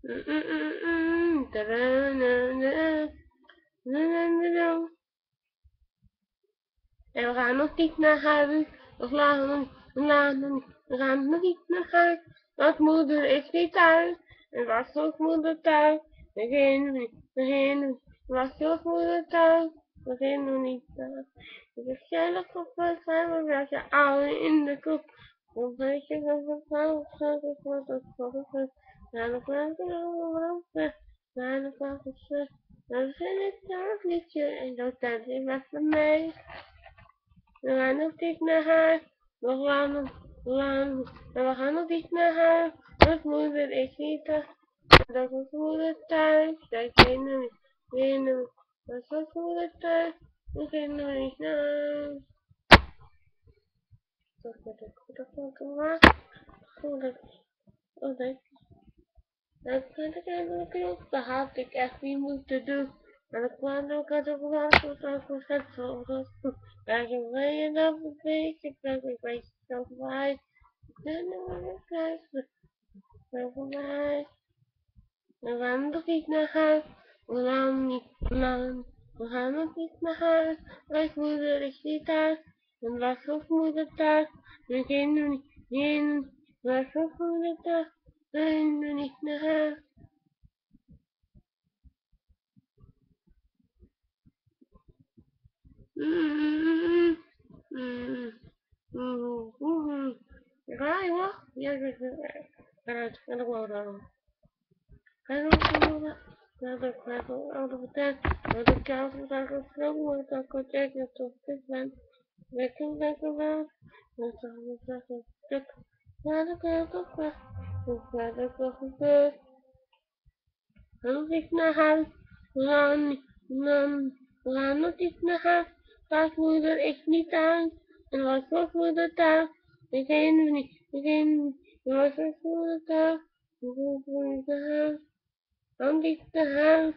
En we gaan nog niet naar huis. We gaan nog niet naar huis. Want moeder is niet thuis. En was ook moeder thuis. We was ook moeder thuis. We gingen niet thuis. Het is gezellig op het zijn we met je oude in de kop. Een beetje van het vrouw, het wordt het volgende. Naar de plaats weg. Naar de plaats weg. Dan vind ik zelf liedje en dat is wat voor mij. We gaan nog niet naar huis. We gaan nog niet naar huis. Want moeder is niet thuis. Dat is moeder thuis. Dat kennen we. Dat is moeder thuis. We kunnen niet naar huis. Dat moet ik goed afmaken. Dat kan ik eigenlijk ook. Dat had ik echt niet moeten doen. Maar dat kwam ook uit de verwachting van het volgens. Maar zo ben je dan een beetje, dat ik weet zo voorbij. Ik ben er wel een kruisje. Zo voorbij. We gaan nog niet naar huis. We gaan niet lang. We gaan nog niet naar huis. Mijn moeder is niet thuis. En was ook moeder thuis. We gingen niet in. Was ook moeder thuis. We gingen niet naar huis. Ga je nog? Ja, ik ga nog wel dan. Ga je nog? Ja, dat gaat wel oude vertellen. Maar ik kan vandaag ook zo mooi dat ik checken dat ik fit ben. Lekker wel. Dat zal ik zeggen. Stuk. Ja, dat kan ik ook wel. Dat gaat ook wel gebeurd. Dan ik naar huis. We gaan nog niet naar huis. Moeder is niet thuis. En was ook moeder thuis. We gingen niet. Er was ook moeder thuis. We gingen niet naar huis. Dan niet naar huis.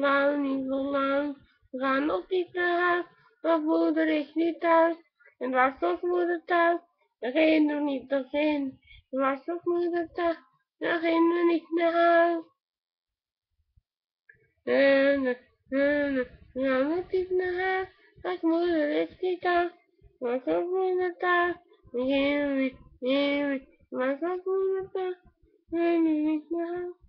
We gaan nog niet naar huis. Want moeder is niet thuis. En was ook moeder thuis. We gingen niet naar huis. Er was ook moeder thuis. We gingen niet naar huis. Ja, moet ik naar huis? Als moeder is niet thuis. Was ook moeder thuis. Maar ook moeder thuis. Nee, niet naar huis.